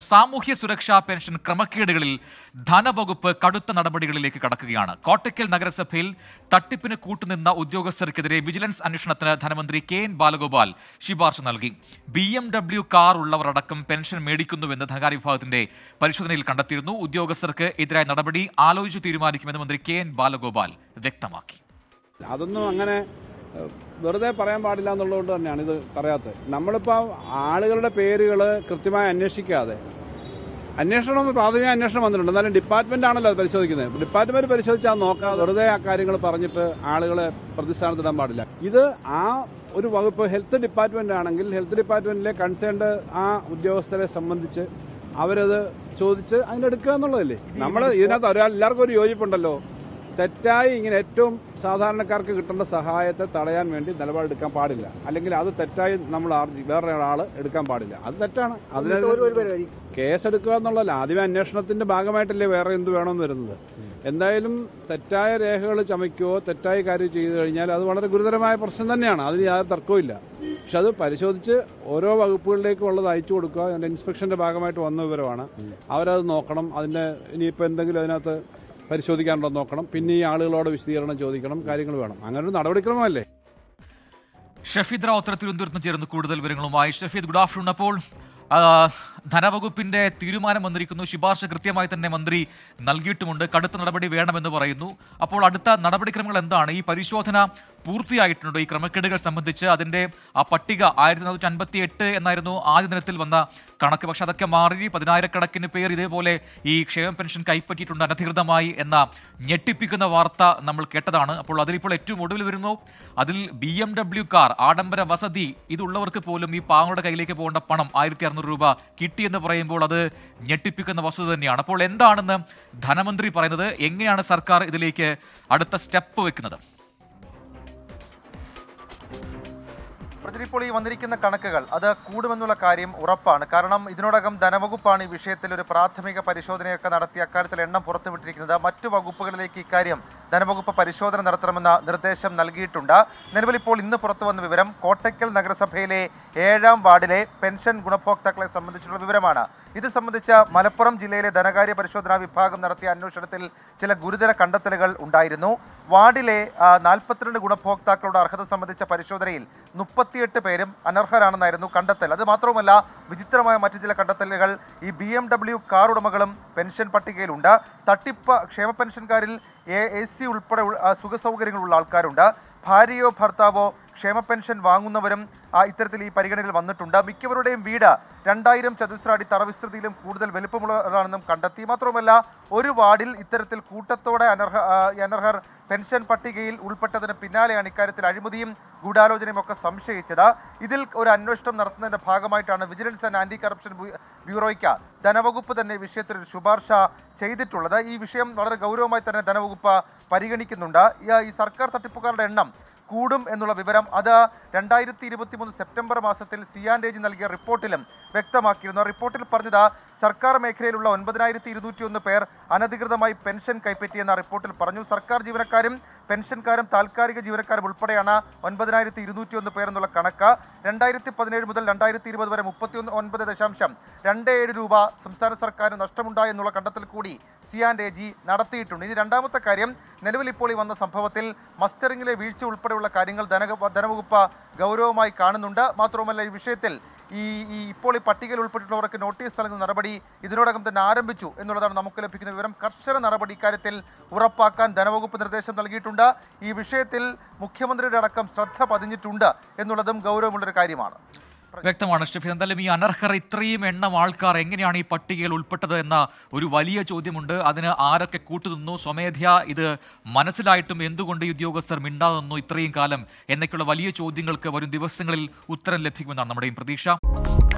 സാമൂഹ്യ സുരക്ഷാ പെൻഷൻ ക്രമക്കേടുകളിൽ ധനവകുപ്പ് കടുത്ത നടപടികളിലേക്ക് കടക്കുകയാണ്. കോട്ടയ്ക്കൽ നഗരസഭയിൽ തട്ടിപ്പിന് കൂട്ടുനിന്ന ഉദ്യോഗസ്ഥർക്കെതിരെ വിജിലൻസ് അന്വേഷണത്തിന് ധനമന്ത്രി കെ.എൻ. ബാലഗോപാൽ ശുപാർശ നൽകി. BMW കാർ ഉള്ളവരടക്കം പെൻഷൻ മേടിക്കുന്നുവെന്ന് ധനകാര്യ വിഭാഗത്തിന്റെ പരിശോധനയിൽ കണ്ടെത്തിയിരുന്നു. ഉദ്യോഗസ്ഥർക്ക് എതിരായ നടപടി ആലോചിച്ച് തീരുമാനിക്കുമെന്ന് മന്ത്രി കെ.എൻ. ബാലഗോപാൽ വ്യക്തമാക്കി. അതൊന്നും അങ്ങനെ വെറുതെ പറയാൻ പാടില്ല എന്നുള്ളതുകൊണ്ട് തന്നെയാണ് ഇത് പറയാത്തത്. നമ്മളിപ്പോൾ ആളുകളുടെ പേരുകൾ കൃത്യമായി അന്വേഷിക്കാതെ, അന്വേഷണം പ്രാഥമിക അന്വേഷണം വന്നിട്ടുണ്ട്, എന്നാലും ഡിപ്പാർട്ട്മെന്റ് ആണല്ലോ അത് പരിശോധിക്കുന്നത്. ഡിപ്പാർട്ട്മെന്റ് പരിശോധിച്ചാൽ നോക്കാതെ വെറുതെ ആ കാര്യങ്ങൾ പറഞ്ഞിട്ട് ആളുകളെ പ്രതിസ്ഥാനത്തിടാൻ പാടില്ല. ഇത് ആ ഒരു വകുപ്പ് ഹെൽത്ത് ഡിപ്പാർട്ട്മെന്റ് ആണെങ്കിൽ ഹെൽത്ത് ഡിപ്പാർട്ട്മെന്റിലെ കൺസേൺഡ് ആ ഉദ്യോഗസ്ഥരെ സംബന്ധിച്ച് അവരത് ചോദിച്ച് അതിനെടുക്കുക എന്നുള്ളതല്ലേ. നമ്മൾ ഇതിനകത്ത് എല്ലാവർക്കും ഒരു യോജിപ്പുണ്ടല്ലോ, തെറ്റായി ഇങ്ങനെ ഏറ്റവും സാധാരണക്കാർക്ക് കിട്ടേണ്ട സഹായത്തെ തടയാൻ വേണ്ടി നിലപാടെടുക്കാൻ പാടില്ല, അല്ലെങ്കിൽ അത് തെറ്റായി നമ്മൾ വേറെ ഒരാൾ എടുക്കാൻ പാടില്ല. അത് തെറ്റാണ്. അതിന് കേസെടുക്കുക എന്നുള്ളതല്ല, ആദ്യമേ അന്വേഷണത്തിന്റെ ഭാഗമായിട്ടല്ലേ വേറെ എന്ത് വേണമെന്ന് വരുന്നത്. എന്തായാലും തെറ്റായ രേഖകൾ ചമയ്ക്കുകയോ തെറ്റായ കാര്യം ചെയ്തു കഴിഞ്ഞാൽ അത് വളരെ ഗുരുതരമായ പ്രശ്നം തന്നെയാണ്, അതിന് യാതൊരു തർക്കവും. പക്ഷെ അത് പരിശോധിച്ച് ഓരോ വകുപ്പുകളിലേക്കും ഉള്ളത് അയച്ചു കൊടുക്കുക. അതിന്റെ ഇൻസ്പെക്ഷന്റെ ഭാഗമായിട്ട് വന്ന വിവരമാണ്. അവരത് നോക്കണം. അതിന്റെ ഇനിയിപ്പോൾ എന്തെങ്കിലും അതിനകത്ത് പരിശോധിക്കാനുണ്ടോ നോക്കണം. പിന്നെ ഈ ആളുകളോട് വിശദീകരണം ചോദിക്കണം, കാര്യങ്ങൾ വേണം. അങ്ങനെ ഒരു നടപടിക്രമമല്ലേ. ഷഫീദ് റാവുത്തർ തിരുവനന്തപുരത്ത് ചേർന്ന് കൂടുതൽ വിവരങ്ങളുമായി. Shafeed, good afternoon. അപ്പോൾ ധനവകുപ്പിന്റെ തീരുമാനം വന്നിരിക്കുന്നു, ശുപാർശ കൃത്യമായി തന്നെ മന്ത്രി നൽകിയിട്ടുമുണ്ട്, കടുത്ത നടപടി വേണമെന്ന് പറയുന്നു. അപ്പോൾ അടുത്ത നടപടിക്രമങ്ങൾ എന്താണ്? ഈ പരിശോധന പൂർത്തിയായിട്ടുണ്ടോ ഈ ക്രമക്കേടുകൾ സംബന്ധിച്ച്? അതിന്റെ ആ പട്ടിക 1458 എന്നായിരുന്നു ആദ്യ ദിനത്തിൽ വന്ന കണക്ക്. പക്ഷെ അതൊക്കെ മാറി 10,000-കണക്കിന് പേർ ഇതേപോലെ ഈ ക്ഷേമ പെൻഷൻ കൈപ്പറ്റിയിട്ടുണ്ട് അനധികൃതമായി എന്ന ഞെട്ടിപ്പിക്കുന്ന വാർത്ത നമ്മൾ കേട്ടതാണ്. അപ്പോൾ അതിലിപ്പോൾ ഏറ്റവും ഒടുവിൽ വരുന്നു, അതിൽ BMW കാർ, ആഡംബര വസതി ഇതുള്ളവർക്ക് പോലും ഈ പാവങ്ങളുടെ കയ്യിലേക്ക് പോകേണ്ട പണം 1,600 രൂപ കിട്ടിയെന്ന് പറയുമ്പോൾ അത് ഞെട്ടിപ്പിക്കുന്ന വസ്തുത തന്നെയാണ്. അപ്പോൾ എന്താണെന്ന് ധനമന്ത്രി പറയുന്നത്? എങ്ങനെയാണ് സർക്കാർ ഇതിലേക്ക് അടുത്ത സ്റ്റെപ്പ് വെക്കുന്നത്? ഇപ്പോൾ ഈ വന്നിരിക്കുന്ന കണക്കുകൾ അത് കൂടുമെന്നുള്ള കാര്യം ഉറപ്പാണ്. കാരണം ഇതിനോടകം ധനവകുപ്പാണ് ഈ വിഷയത്തിൽ ഒരു പ്രാഥമിക പരിശോധനയൊക്കെ നടത്തി അക്കാര്യത്തിൽ എണ്ണം പുറത്തുവിട്ടിരിക്കുന്നത്. മറ്റു വകുപ്പുകളിലേക്ക് ഇക്കാര്യം ധനവകുപ്പ് പരിശോധന നടത്തണമെന്ന നിർദ്ദേശം നൽകിയിട്ടുണ്ട്. നിലവിൽ ഇപ്പോൾ ഇന്ന് പുറത്തു വന്ന വിവരം കോട്ടയ്ക്കൽ നഗരസഭയിലെ 7ാം വാർഡിലെ പെൻഷൻ ഗുണഭോക്താക്കളെ സംബന്ധിച്ചുള്ള വിവരമാണ്. ഇത് സംബന്ധിച്ച മലപ്പുറം ജില്ലയിലെ ധനകാര്യ പരിശോധനാ വിഭാഗം നടത്തിയ അന്വേഷണത്തിൽ ചില ഗുരുതര കണ്ടെത്തലുകൾ ഉണ്ടായിരുന്നു. വാർഡിലെ 42 ഗുണഭോക്താക്കളുടെ അർഹത സംബന്ധിച്ച പരിശോധനയിൽ 38 പേരും അനർഹരാണെന്നായിരുന്നു കണ്ടെത്തൽ. അത് മാത്രവുമല്ല, വിചിത്രമായ മറ്റു ചില കണ്ടെത്തലുകൾ ഈ BMW കാർ ഉടമകളും പെൻഷൻ പട്ടികയിലുണ്ട്. തട്ടിപ്പ് ക്ഷേമ പെൻഷൻകാരിൽ AC ഉൾപ്പെടെ സുഖസൗകര്യങ്ങളുള്ള ആൾക്കാരുണ്ട്. ഭാര്യയോ ഭർത്താവോ ക്ഷേമ പെൻഷൻ വാങ്ങുന്നവരും ഇത്തരത്തിൽ ഈ പരിഗണനയിൽ വന്നിട്ടുണ്ട്. മിക്കവരുടെയും വീട് 2000 ചതുരശ്ര അടി തറവിസ്തൃതിയിലും കൂടുതൽ വലുപ്പമുള്ളതാണെന്നും കണ്ടെത്തി. മാത്രമല്ല, ഒരു വാർഡിൽ ഇത്തരത്തിൽ കൂട്ടത്തോടെ അനർഹർ പെൻഷൻ പട്ടികയിൽ ഉൾപ്പെട്ടതിന് പിന്നാലെയാണ് ഇക്കാര്യത്തിൽ അഴിമതിയും ഗൂഢാലോചനയും ഒക്കെ സംശയിച്ചത്. ഇതിൽ ഒരു അന്വേഷണം നടത്തുന്നതിന്റെ ഭാഗമായിട്ടാണ് വിജിലൻസ് ആൻഡ് ആന്റി കറപ്ഷൻ ബ്യൂറോയ്ക്ക് ധനവകുപ്പ് തന്നെ വിഷയത്തിൽ ഒരു ശുപാർശ ചെയ്തിട്ടുള്ളത്. ഈ വിഷയം വളരെ ഗൗരവമായി തന്നെ ധനവകുപ്പ് പരിഗണിക്കുന്നുണ്ട്. ഈ സർക്കാർ തട്ടിപ്പുകാരുടെ എണ്ണം കൂടും എന്നുള്ള വിവരം അത് 2023 സെപ്റ്റംബർ മാസത്തിൽ CAG നൽകിയ റിപ്പോർട്ടിലും വ്യക്തമാക്കിയിരുന്നു. റിപ്പോർട്ടിൽ പറഞ്ഞത് സർക്കാർ മേഖലയിലുള്ള 9,201 പേർ അനധികൃതമായി പെൻഷൻ കൈപ്പറ്റിയെന്ന റിപ്പോർട്ടിൽ പറഞ്ഞു. സർക്കാർ ജീവനക്കാരും പെൻഷൻകാരും താൽക്കാലിക ജീവനക്കാരും ഉൾപ്പെടെയാണ് 9,201 പേർ എന്നുള്ള കണക്ക്. 2017 മുതൽ 2020 വരെ 39.27 രൂപ സംസ്ഥാന സർക്കാരിന് നഷ്ടമുണ്ടായി എന്നുള്ള കണ്ടെത്തൽ കൂടി CAG നടത്തിയിട്ടുണ്ട്. ഇനി രണ്ടാമത്തെ കാര്യം, നിലവിൽ ഇപ്പോൾ ഈ വന്ന സംഭവത്തിൽ മസ്റ്ററിംഗിലെ വീഴ്ച ഉൾപ്പെടെയുള്ള കാര്യങ്ങൾ ധനവകുപ്പ് ഗൗരവമായി കാണുന്നുണ്ട്. മാത്രവുമല്ല, ഈ വിഷയത്തിൽ ഇപ്പോൾ ഈ പട്ടികയിൽ ഉൾപ്പെട്ടിട്ടുള്ളവർക്ക് നോട്ടീസ് നൽകുന്ന നടപടി ഇതിനോടകം തന്നെ ആരംഭിച്ചു എന്നുള്ളതാണ് നമുക്ക് ലഭിക്കുന്ന വിവരം. കർശന നടപടി ഇക്കാര്യത്തിൽ ഉറപ്പാക്കാൻ ധനവകുപ്പ് നിർദ്ദേശം നൽകിയിട്ടുണ്ട്. ഈ വിഷയത്തിൽ മുഖ്യമന്ത്രിയുടെ അടക്കം ശ്രദ്ധ പതിഞ്ഞിട്ടുണ്ട് എന്നുള്ളതും ഗൗരവമുള്ളൊരു കാര്യമാണ്. വ്യക്തമാണ് ഷഫീദ്. എന്തായാലും ഈ അനർഹർ ഇത്രയും എണ്ണം ആൾക്കാർ എങ്ങനെയാണ് ഈ പട്ടികയിൽ ഉൾപ്പെട്ടത് എന്ന ഒരു വലിയ ചോദ്യമുണ്ട്. അതിന് ആരൊക്കെ കൂട്ടുനിന്നു? സ്വമേധ്യ ഇത് മനസ്സിലായിട്ടും എന്തുകൊണ്ട് ഈ ഉദ്യോഗസ്ഥർ മിണ്ടാതെന്നു ഇത്രയും കാലം എന്നൊക്കെയുള്ള വലിയ ചോദ്യങ്ങൾക്ക് വരും ദിവസങ്ങളിൽ ഉത്തരം ലഭിക്കുമെന്നാണ് നമ്മുടെയും പ്രതീക്ഷ.